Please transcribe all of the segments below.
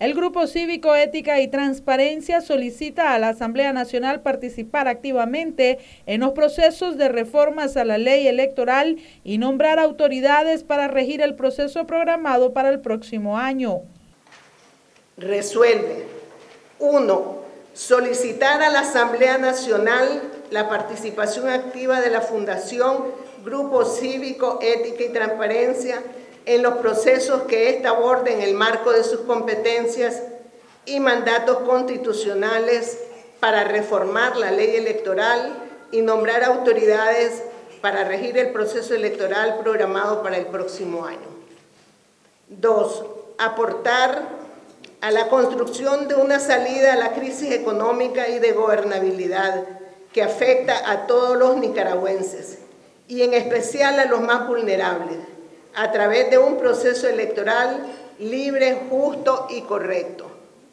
El Grupo Cívico Ética y Transparencia solicita a la Asamblea Nacional participar activamente en los procesos de reformas a la ley electoral y nombrar autoridades para regir el proceso programado para el próximo año. Resuelve. 1. Solicitar a la Asamblea Nacional la participación activa de la Fundación Grupo Cívico Ética y Transparencia en los procesos que ésta aborde en el marco de sus competencias y mandatos constitucionales para reformar la ley electoral y nombrar autoridades para regir el proceso electoral programado para el próximo año. 2. Aportar a la construcción de una salida a la crisis económica y de gobernabilidad que afecta a todos los nicaragüenses y en especial a los más vulnerables, a través de un proceso electoral libre, justo y correcto.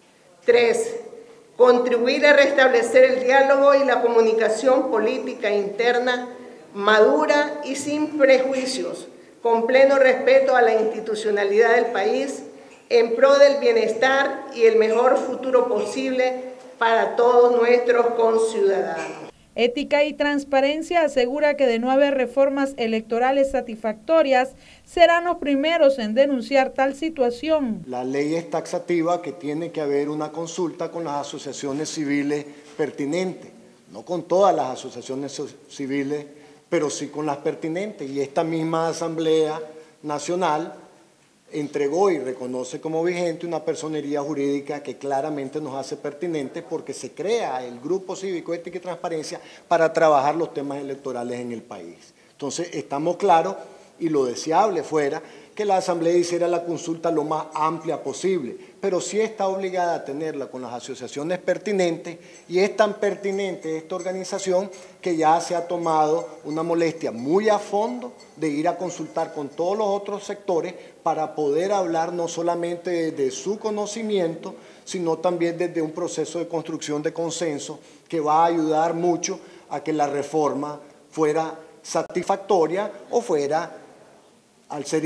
3. Contribuir a restablecer el diálogo y la comunicación política interna madura y sin prejuicios, con pleno respeto a la institucionalidad del país, en pro del bienestar y el mejor futuro posible para todos nuestros conciudadanos. Ética y Transparencia asegura que de no haber reformas electorales satisfactorias, serán los primeros en denunciar tal situación. La ley es taxativa que tiene que haber una consulta con las asociaciones civiles pertinentes, no con todas las asociaciones civiles, pero sí con las pertinentes. Y esta misma Asamblea Nacional entregó y reconoce como vigente una personería jurídica que claramente nos hace pertinentes porque se crea el Grupo Cívico Ética y Transparencia para trabajar los temas electorales en el país. Entonces estamos claros y lo deseable fuera que la Asamblea hiciera la consulta lo más amplia posible, pero sí está obligada a tenerla con las asociaciones pertinentes y es tan pertinente esta organización que ya se ha tomado una molestia muy a fondo de ir a consultar con todos los otros sectores para poder hablar no solamente de su conocimiento, sino también desde un proceso de construcción de consenso que va a ayudar mucho a que la reforma fuera satisfactoria o fuera, al ser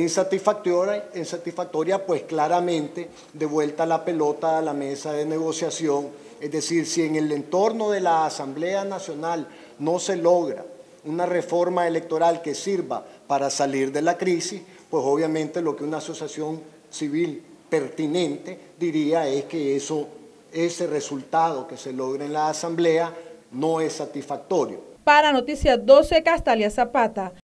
insatisfactoria, pues claramente de vuelta la pelota a la mesa de negociación. Es decir, si en el entorno de la Asamblea Nacional no se logra una reforma electoral que sirva para salir de la crisis, pues obviamente lo que una asociación civil pertinente diría es que ese resultado que se logra en la Asamblea no es satisfactorio. Para Noticias 12, Castalia Zapata.